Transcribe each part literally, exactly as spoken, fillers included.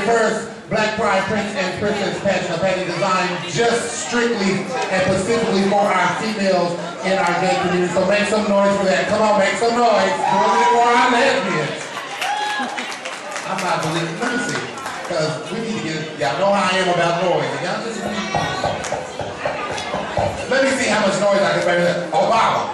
first Black Pride Prince and Princess Passion of Patty design just strictly and specifically for our females in our gay community. So make some noise for that. Come on, make some noise. Do it for our lesbians. I'm not believing. Let me see. Because we need to get, y'all know how I am about noise. Y'all just let me see how much noise I can make that. Obama.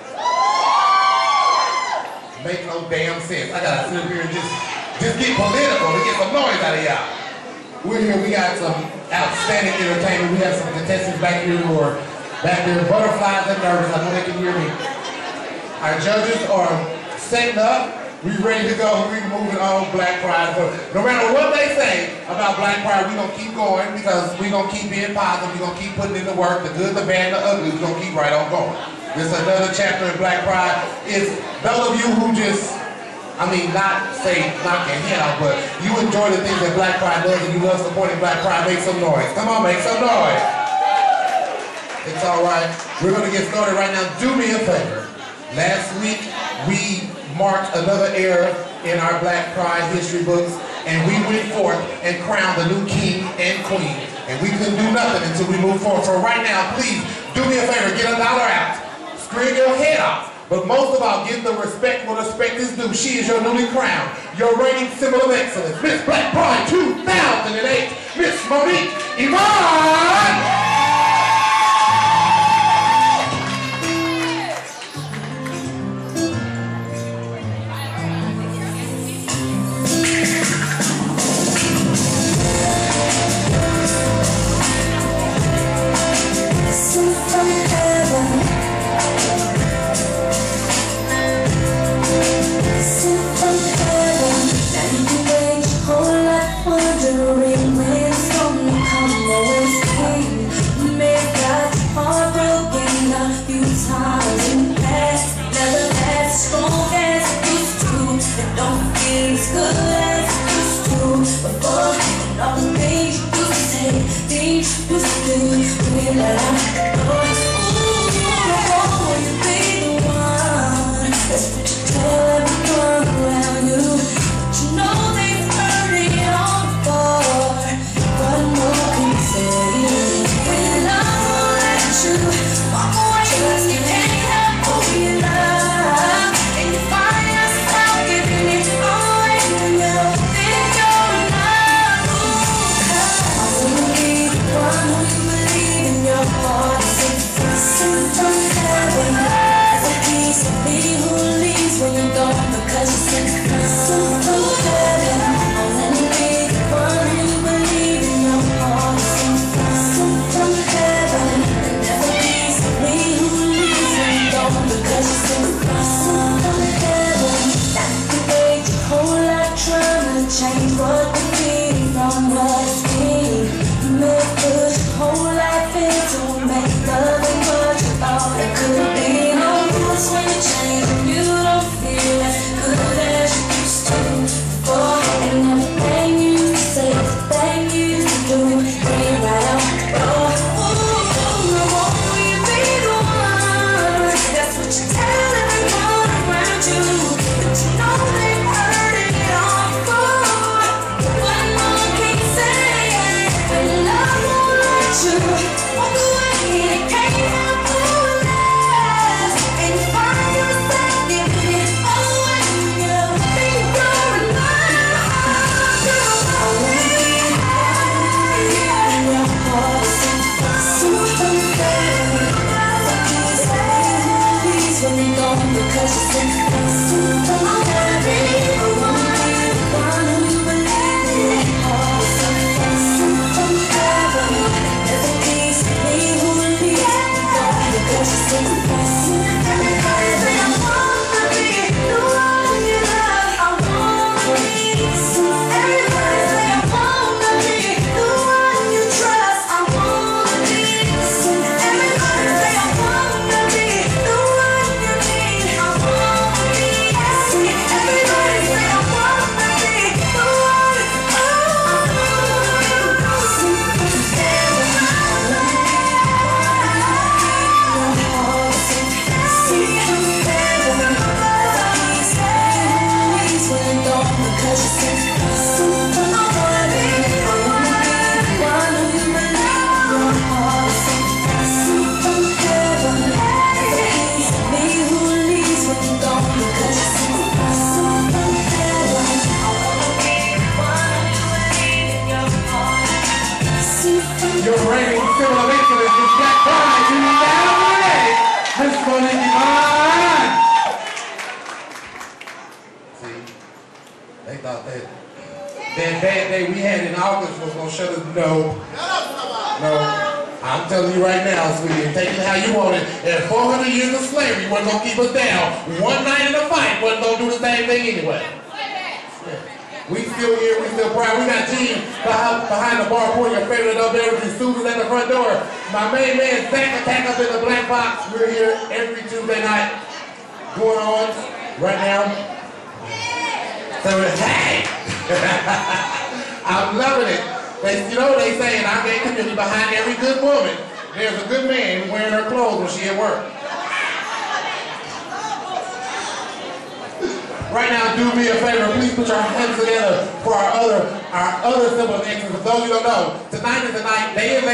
Make no damn sense. I gotta sit up here and just, just get political to get some noise out of y'all. We're here, we got some outstanding entertainment. We have some contestants back here who are back there, butterflies and nervous. I know they can hear me. Our judges are setting up. We ready to go. We moving on Black Pride. So no matter what they say about Black Pride, we're going to keep going because we're going to keep being positive. We're going to keep putting in the work, the good, the bad, the ugly. We're going to keep right on going. This is another chapter in Black Pride. It's those of you who just, I mean, not say knock your head out, but you enjoy the things that Black Pride does and you love supporting Black Pride, make some noise. Come on, make some noise. It's all right. We're going to get started right now. Do me a favor. Last week, we marked another era in our Black Pride history books, and we went forth and crowned the new king and queen. And we couldn't do nothing until we moved forward. So right now, please, do me a favor. Get a dollar out. Scream your head off. But most of all, give the respect where respect is due. She is your newly crowned, your reigning symbol of excellence, Miss Black Pride two thousand eight, Miss Monique, Iman! What? Your reigning symbol of excellence is Black Pride. You need to have a name. Miss Monique, Iman. See, they thought that that bad day we had in August was gonna shut us. No, no. I'm telling you right now, sweetie, take it how you want it. And four hundred years of slavery wasn't gonna keep us down. One night in a fight wasn't gonna do the same thing anyway. We still here, we still proud. We got team behind, behind the bar pouring your favorite up beverages, Susan's at the front door. My main man, Zach, attack up in the black box. We're here every Tuesday night going on right now. So, hey! I'm loving it. They, you know what they say in our gay community, behind every good woman, there's a good man wearing her clothes when she at work. Right now, do me a favor, please put your hands together for our other, our other symbol of excellence. For those of you who don't know, tonight is the night, they